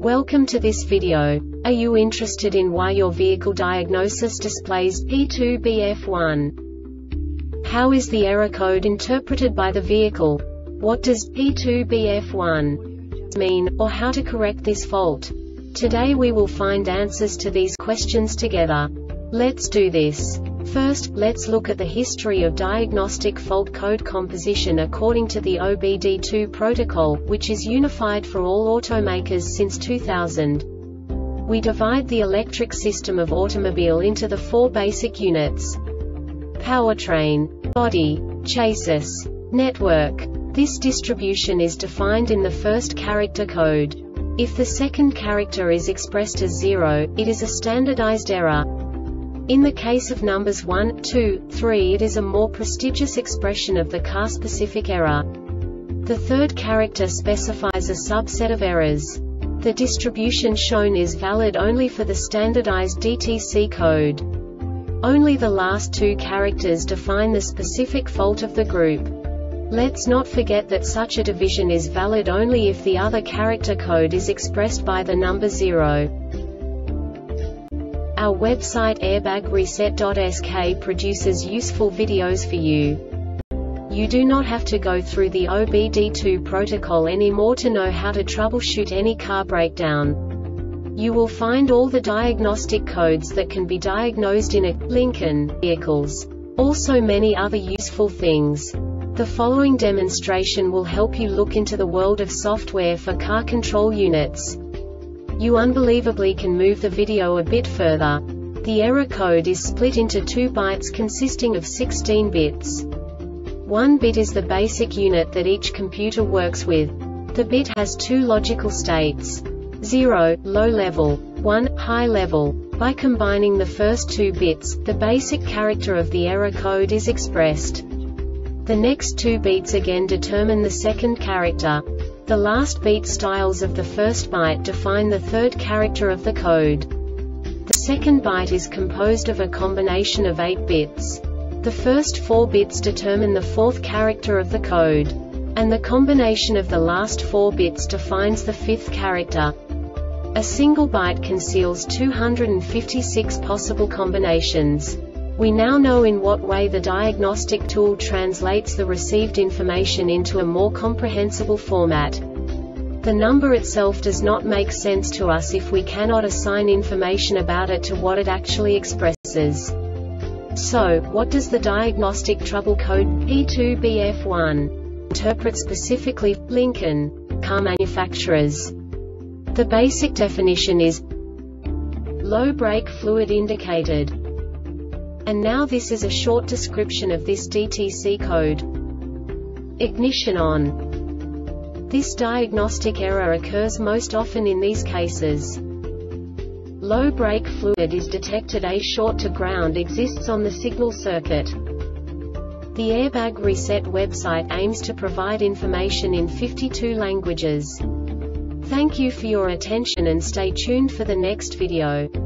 Welcome to this video. Are you interested in why your vehicle diagnosis displays P2BF1? How is the error code interpreted by the vehicle? What does P2BF1 mean, or how to correct this fault? Today we will find answers to these questions together. Let's do this. First, let's look at the history of diagnostic fault code composition according to the OBD2 protocol, which is unified for all automakers since 2000. We divide the electric system of automobile into the four basic units: powertrain, body, chassis, network. This distribution is defined in the first character code. If the second character is expressed as 0, it is a standardized error. In the case of numbers 1, 2, 3, it is a more prestigious expression of the car-specific error. The third character specifies a subset of errors. The distribution shown is valid only for the standardized DTC code. Only the last two characters define the specific fault of the group. Let's not forget that such a division is valid only if the other character code is expressed by the number 0. Our website airbagreset.sk produces useful videos for you. You do not have to go through the OBD2 protocol anymore to know how to troubleshoot any car breakdown. You will find all the diagnostic codes that can be diagnosed in a Lincoln vehicles. Also many other useful things. The following demonstration will help you look into the world of software for car control units. You unbelievably can move the video a bit further. The error code is split into 2 bytes consisting of 16 bits. 1 bit is the basic unit that each computer works with. The bit has 2 logical states: 0, low level, 1, high level. By combining the first 2 bits, the basic character of the error code is expressed. The next 2 beats again determine the second character. The last beat styles of the first byte define the third character of the code. The second byte is composed of a combination of 8 bits. The first 4 bits determine the fourth character of the code. And the combination of the last 4 bits defines the fifth character. A single byte conceals 256 possible combinations. We now know in what way the diagnostic tool translates the received information into a more comprehensible format. The number itself does not make sense to us if we cannot assign information about it to what it actually expresses. So, what does the diagnostic trouble code P2BF1 interpret specifically for Lincoln car manufacturers? The basic definition is low brake fluid indicated. And now this is a short description of this DTC code. Ignition on. This diagnostic error occurs most often in these cases. Low brake fluid is detected. A short to ground exists on the signal circuit. The Airbag Reset website aims to provide information in 52 languages. Thank you for your attention and stay tuned for the next video.